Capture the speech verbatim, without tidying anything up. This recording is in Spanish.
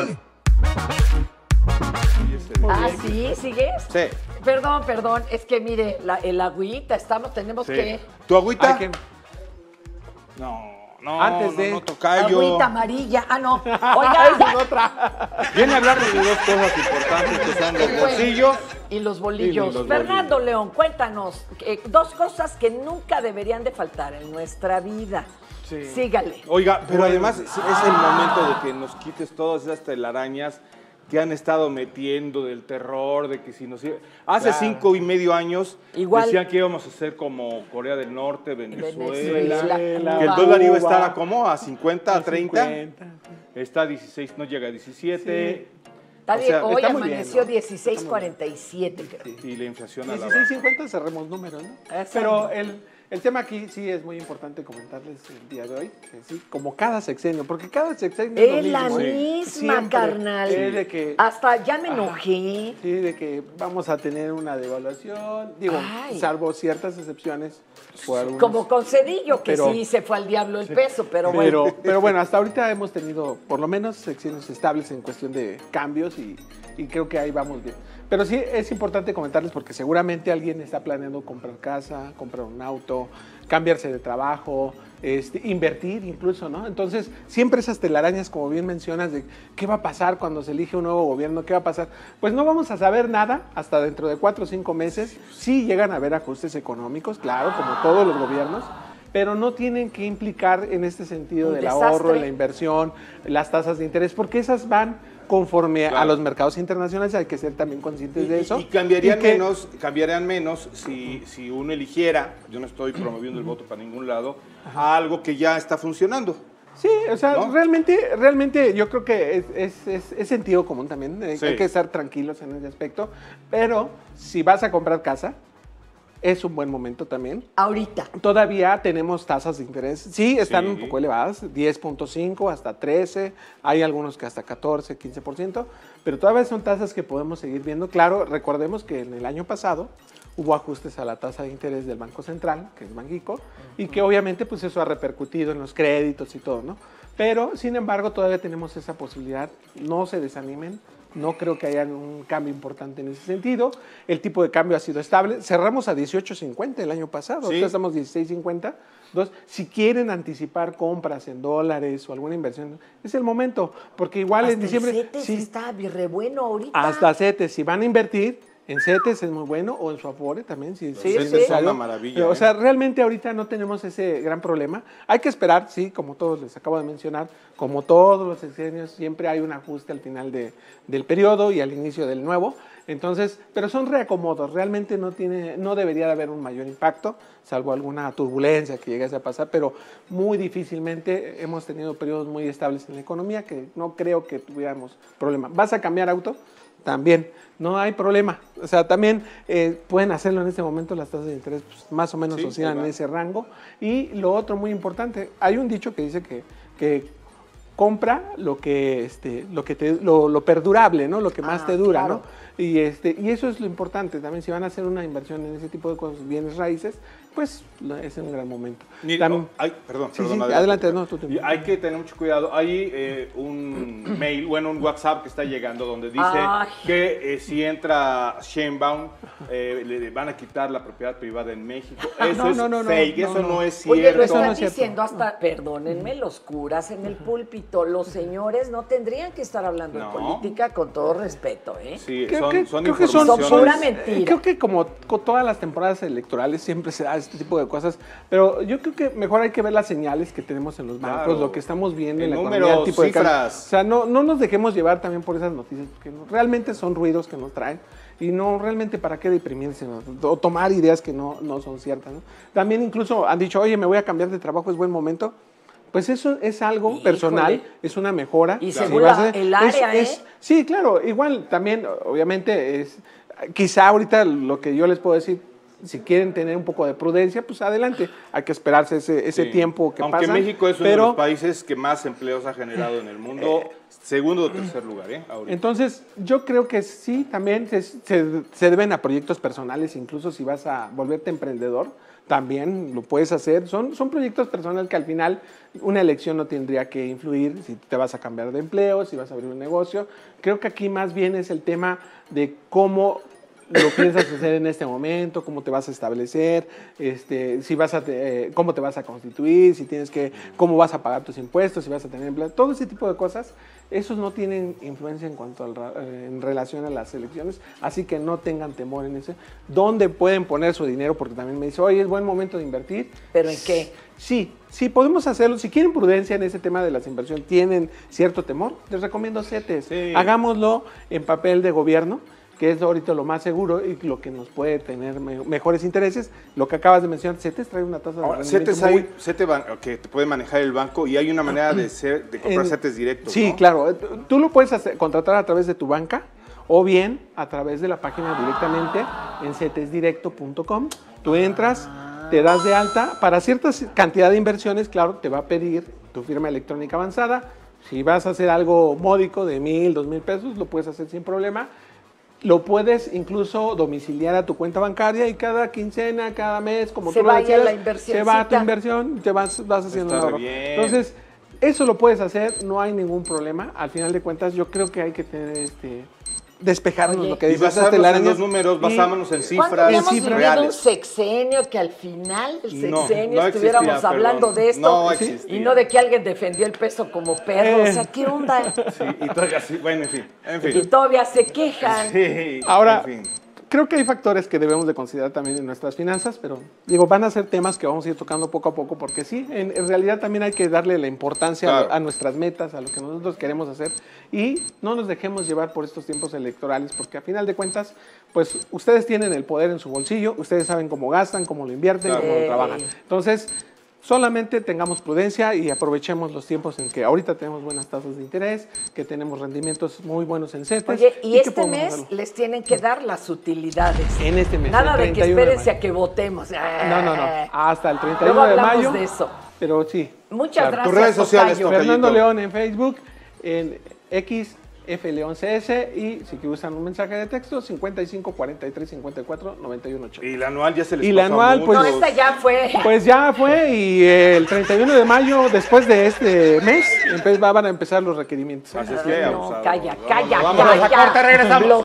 Ah, ¿sí? ¿Sigues? Sí. Perdón, perdón, es que mire, la, el agüita, estamos, tenemos Sí. que... ¿Tu agüita? Hay que- No, no, Antes no, de- no, tocayo. Agüita amarilla, ah, no. Oiga, Esa es otra. Viene a hablarnos de dos cosas importantes que están los bolsillos. y los bolillos. Y los Fernando bolillos. León, cuéntanos, eh, dos cosas que nunca deberían de faltar en nuestra vida. Sí. Sígale. Oiga, pero además es, es el momento de que nos quites todas esas telarañas que han estado metiendo del terror, de que si nos... Hace Claro. cinco y medio años Igual. decían que íbamos a ser como Corea del Norte, Venezuela, Venezuela, que el Cuba. dólar iba a Cuba. estar a como a cincuenta, a treinta, cincuenta. está a dieciséis, no llega a diecisiete, Está o bien, sea, hoy está muy bien, amaneció ¿no? dieciséis cuarenta y siete, creo. y la inflación a la dieciséis baja. cincuenta cerremos números, ¿no? Exacto. Pero el, el tema aquí sí es muy importante comentarles el día de hoy, que sí, como cada sexenio, porque cada sexenio Es lo la mismo, ¿eh? misma, Siempre carnal. Es de que, Hasta ya me Ajá. enojé. sí, de que vamos a tener una devaluación, digo, Ay. salvo ciertas excepciones. por algunos- Como con Cedillo, que Pero- sí se fue al diablo el peso, pero bueno. Pero, pero bueno, hasta ahorita hemos tenido por lo menos secciones estables en cuestión de cambios y, y creo que ahí vamos bien. Pero sí es importante comentarles porque seguramente alguien está planeando comprar casa, comprar un auto, cambiarse de trabajo, este, invertir incluso, ¿no? Entonces, siempre esas telarañas, como bien mencionas, de qué va a pasar cuando se elige un nuevo gobierno, qué va a pasar. Pues no vamos a saber nada hasta dentro de cuatro o cinco meses. Sí llegan a haber ajustes económicos, claro, como todos los gobiernos, pero no tienen que implicar en este sentido Un del desastre. ahorro, la inversión, las tasas de interés, porque esas van conforme Claro. a los mercados internacionales, hay que ser también conscientes de eso. Y, y cambiarían Y que- menos, cambiarían menos si, si uno eligiera, yo no estoy promoviendo el voto para ningún lado, a algo que ya está funcionando. Sí, o sea, ¿No? realmente, realmente yo creo que es, es- es- es sentido común también, eh, Sí. hay que estar tranquilos en ese aspecto, pero si vas a comprar casa, es un buen momento también. Ahorita. Todavía tenemos tasas de interés, sí, están Sí. un poco elevadas, diez punto cinco hasta trece, hay algunos que hasta catorce, quince por ciento, pero todavía son tasas que podemos seguir viendo. Claro, recordemos que en el año pasado hubo ajustes a la tasa de interés del Banco Central, que es Banxico, y que obviamente pues eso ha repercutido en los créditos y todo, ¿no? Pero, sin embargo, todavía tenemos esa posibilidad, no se desanimen, no creo que haya un cambio importante en ese sentido. El tipo de cambio ha sido estable. Cerramos a dieciocho cincuenta el año pasado, Sí. ahorita estamos dieciséis cincuenta. Entonces, si quieren anticipar compras en dólares o alguna inversión, es el momento, porque igual Hasta en diciembre... el CETES sí, está re bueno ahorita. hasta CETES, si van a invertir, en CETES es muy bueno, o en su Afore también, si Sí, es sí. necesario. Son una maravilla, Pero, O ¿eh? sea, realmente ahorita no tenemos ese gran problema. Hay que esperar, sí, como todos les acabo de mencionar, como todos los sexenios, siempre hay un ajuste al final de- del periodo y al inicio del nuevo. Entonces, pero son reacomodos, realmente no tiene, no debería de haber un mayor impacto, salvo alguna turbulencia que llegase a pasar, pero muy difícilmente hemos tenido periodos muy estables en la economía que no creo que tuviéramos problema. ¿Vas a cambiar auto? También, no hay problema. O sea, también eh, pueden hacerlo en este momento, las tasas de interés pues, más o menos Sí, oscilan ahí en va. ese rango. Y lo otro muy importante, hay un dicho que dice que, que compra lo que, este, lo, que te, lo, lo perdurable, ¿no? Lo que más Ah, te dura, claro. ¿no? Y, este, y eso es lo importante también, si van a hacer una inversión en ese tipo de cosas, bienes raíces, pues lo- es un gran momento. Ni- También- oh, ay, perdón, Sí, perdón. sí, adelante, no, tú te- Y hay que tener mucho cuidado. Hay eh, un mail, bueno, un WhatsApp que está llegando donde dice Ay. que eh, si entra Sheinbaum eh, le van a quitar la propiedad privada en México. Eso no, es no, no, no, fake, no, eso no. no, es cierto. Oye, lo Eso están no es cierto. diciendo hasta, perdónenme, los curas en el púlpito, los señores no tendrían que estar hablando No. de política con todo respeto, ¿eh? Sí, Creo son, que, son creo que son, informaciones. Son pura son- mentira. eh, Creo que como con todas las temporadas electorales siempre se da este tipo de cosas, pero yo creo que mejor hay que ver las señales que tenemos en los bancos, Claro. lo que estamos viendo En en la números, economía, el tipo de cambio. cifras. O sea, no, no nos dejemos llevar también por esas noticias, porque no- realmente son ruidos que nos traen y no realmente para qué deprimirse, ¿no? O tomar ideas que no, no son ciertas, ¿no? También incluso han dicho, oye, me voy a cambiar de trabajo, es buen momento. Pues eso es algo Híjole. personal, es una mejora. Y Si según vas a- la- el área, ¿eh? Sí, claro, igual también, obviamente, es quizá ahorita lo que yo les puedo decir, si quieren tener un poco de prudencia, pues adelante, hay que esperarse ese, ese Sí. tiempo que Aunque pasa. México es uno pero, de los países que más empleos ha generado en el mundo, segundo o tercer lugar, ¿eh? Ahorita. Entonces, yo creo que sí, también se, se- se deben a proyectos personales, incluso si vas a volverte emprendedor, también lo puedes hacer. Son, son proyectos personales que al final una elección no tendría que influir si te vas a cambiar de empleo, si vas a abrir un negocio. Creo que aquí más bien es el tema de cómo lo piensas hacer en este momento, cómo te vas a establecer, este, si vas a te, eh, cómo te vas a constituir, si tienes que, cómo vas a pagar tus impuestos, si vas a tener empleo, todo ese tipo de cosas, esos no tienen influencia en cuanto al, eh, en relación a las elecciones, así que no tengan temor en ese. ¿Dónde pueden poner su dinero? Porque también me dice, oye, es buen momento de invertir. ¿Pero en qué? Sí, sí, podemos hacerlo. Si quieren prudencia en ese tema de las inversiones, tienen cierto temor, les recomiendo CETES. Sí. Hagámoslo en papel de gobierno, que es ahorita lo más seguro y lo que nos puede tener me mejores intereses. Lo que acabas de mencionar, CETES trae una tasa de Ahora, rendimiento CETES hay, muy... CETES ban- que te puede manejar el banco y hay una manera de, ser, de comprar en- CETES directos, Sí, ¿no? claro. Tú lo puedes hacer- contratar a través de tu banca o bien a través de la página directamente en cetes directo punto com. Tú entras, te das de alta. Para cierta cantidad de inversiones, claro, te va a pedir tu firma electrónica avanzada. Si vas a hacer algo módico de mil, dos mil pesos, lo puedes hacer sin problema. Lo puedes incluso domiciliar a tu cuenta bancaria y cada quincena, cada mes, como Se tú lo vaya decías, la inversioncita. se va a tu inversión y te vas, vas haciendo un Está ahorro. bien. Entonces, eso lo puedes hacer, no hay ningún problema. Al final de cuentas, yo creo que hay que tener este despejarnos Oye, lo que Y dices. basarnos en telarañas. los números, Y- basámonos en ¿Cuándo cifras habíamos cifras vivido un reales. sexenio que al final del No, sexenio no estuviéramos existía, hablando perdón. de esto No y existía. no de que alguien defendió el peso como perro? Eh. O sea, ¿qué onda? Sí, y todavía sí, bueno, en fin, en Y fin. todavía se quejan. Sí, Ahora, en fin. creo que hay factores que debemos de considerar también en nuestras finanzas, pero digo, van a ser temas que vamos a ir tocando poco a poco, porque sí, en, en realidad también hay que darle la importancia a, Claro. a nuestras metas, a lo que nosotros queremos hacer, y no nos dejemos llevar por estos tiempos electorales, porque a final de cuentas, pues ustedes tienen el poder en su bolsillo, ustedes saben cómo gastan, cómo lo invierten, Claro. cómo lo Eh. trabajan. Entonces, solamente tengamos prudencia y aprovechemos los tiempos en que ahorita tenemos buenas tasas de interés, que tenemos rendimientos muy buenos en CETES. Oye, y que este podemos mes hacerlo. les tienen que dar las utilidades. En este mes, Nada el de que treinta y uno de espérense mayo. a que votemos. No, no, no. Hasta el treinta y Luego uno de hablamos mayo. de eso. Pero sí. Muchas Claro. gracias, Tus redes sociales, Tocayo. Tocayo. Fernando León en Facebook, en X, F León C S, y si usan un mensaje de texto, cincuenta y cinco, cuarenta y tres, cincuenta y cuatro, noventa y uno, ochenta. Y la anual ya se les Y la pasó anual, a pues- No, muchos. esta ya fue. Pues ya fue, y el treinta y uno de mayo, después de este mes, empe- van a empezar los requerimientos. Así es que, No, abusado. calla, Vámonos, calla, vámonos a calla. corte, regresamos.